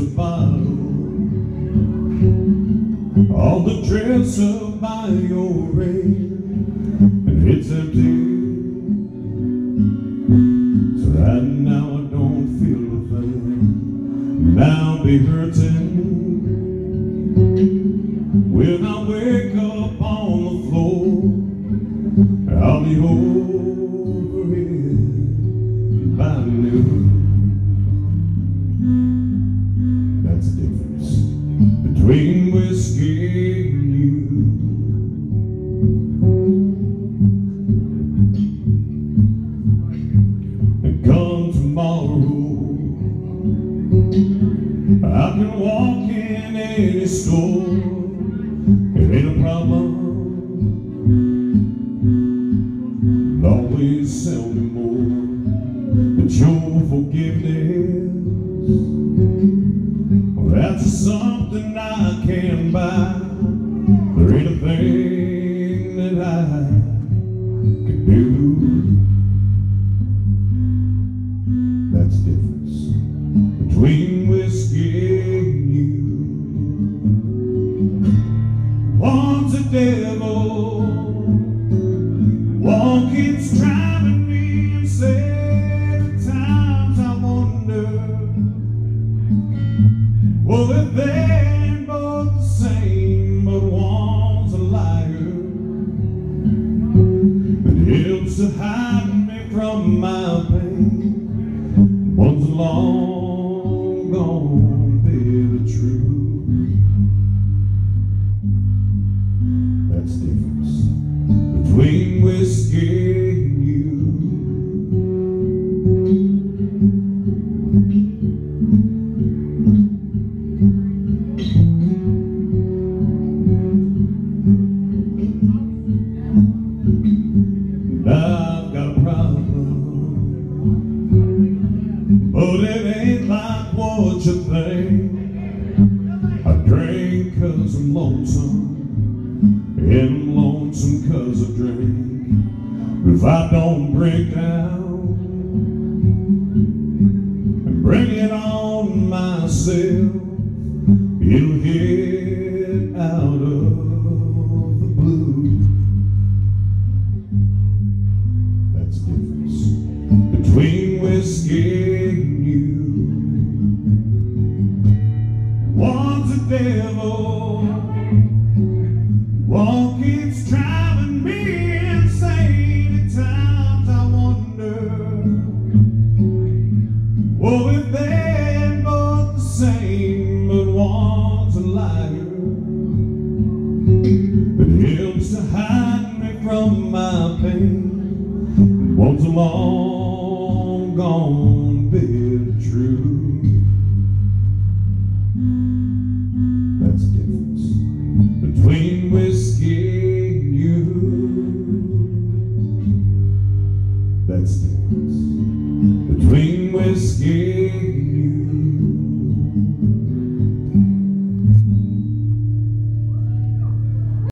a bottle on the dresser by your ring, and it's empty. So right now I don't feel a thing, and I'll be hurting when I wake up on the floor. I'll be over it by noon. That's the difference between whiskey and you. And come tomorrow, I can walk in any store. It ain't a problem. It'll always sell me more. But your forgiveness, well, that's something I can't buy. There ain't a thing that I can do. That's the difference between whiskey and you. One's a devil, one keeps driving me insane. At times I wonder, well, if they ain't both the same, but one's a liar that helps to hide me from my pain. One's a long gone bit of truth. That's the difference between whiskey and you. I've got a problem, but it ain't like what you think. I drink 'cause I'm lonesome, and I'm lonesome 'cause I drink. If I don't break down and bring it on myself, it'll hit out of the blue. That's the difference between whiskey and you. One's a devil, one keeps driving me insane. At times I wonder, well, if they ain't both the same, but one's a liar that helps to hide me from my pain. One's a long gone bit of truth.